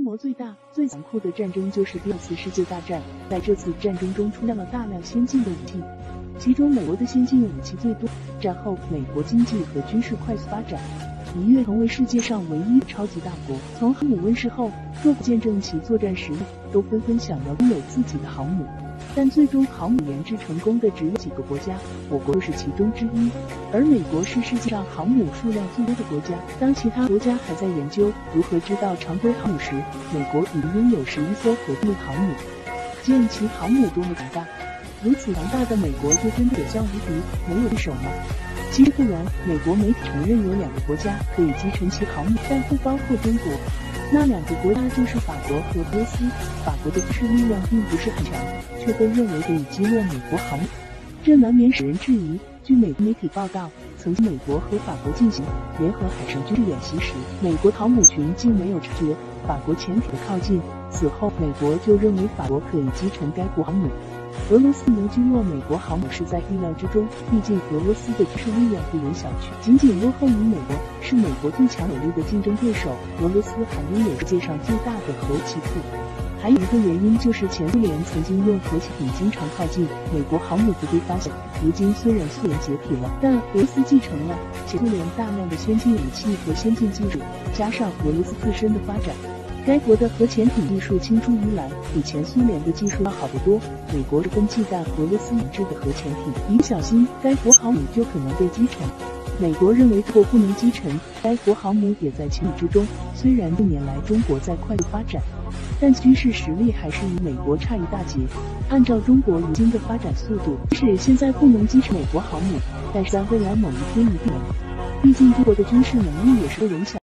模最大、最残酷的战争就是第二次世界大战。在这次战争中出现了大量先进的武器，其中美国的先进武器最多。战后，美国经济和军事快速发展，一跃成为世界上唯一超级大国。从航母问世后，各国见证其作战实力，都纷纷想要拥有自己的航母。但最终航母研制成功的只有几个国家，我国就是其中之一。而美国是世界上航母数量最多的国家。当其他国家还在研究如何制造常规航母时，美国已经拥有11艘核动力航母，见其航母多么强大。如此强大的美国就真的有效无敌，没有对手吗？其实不然，美国媒体承认有2个国家可以击沉其航母，但不包括中国。那2个国家就是法国和俄罗斯。法国的军事力量并不是很强，却被认为可以击落美国航母，这难免使人质疑。据美国媒体报道，曾经美国和法国进行联合海上军事演习时，美国航母群竟没有察觉法国潜艇的靠近，此后美国就认为法国可以击沉该国航母。俄罗斯能击落美国航母是在意料之中，毕竟俄罗斯的军事力量不容小觑，仅仅落后于美国，是美国最强有力的竞争对手。俄罗斯还拥有世界上最大的核武器库。还有一个原因就是前苏联曾经用核潜艇经常靠近美国航母不被发现。如今虽然苏联解体了，但俄罗斯继承了前苏联大量的先进武器和先进技术，加上俄罗斯自身的发展，该国的核潜艇技术青出于蓝，比前苏联的技术要好得多。美国十分忌惮俄罗斯研制的核潜艇，一不小心该国航母就可能被击沉。美国认为如果不能击沉该国航母也在情理之中。虽然近年来中国在快速发展，但军事实力还是与美国差一大截。按照中国如今的发展速度，即使现在不能击沉美国航母，但是在未来某一天一定能。毕竟中国的军事能力也是不容小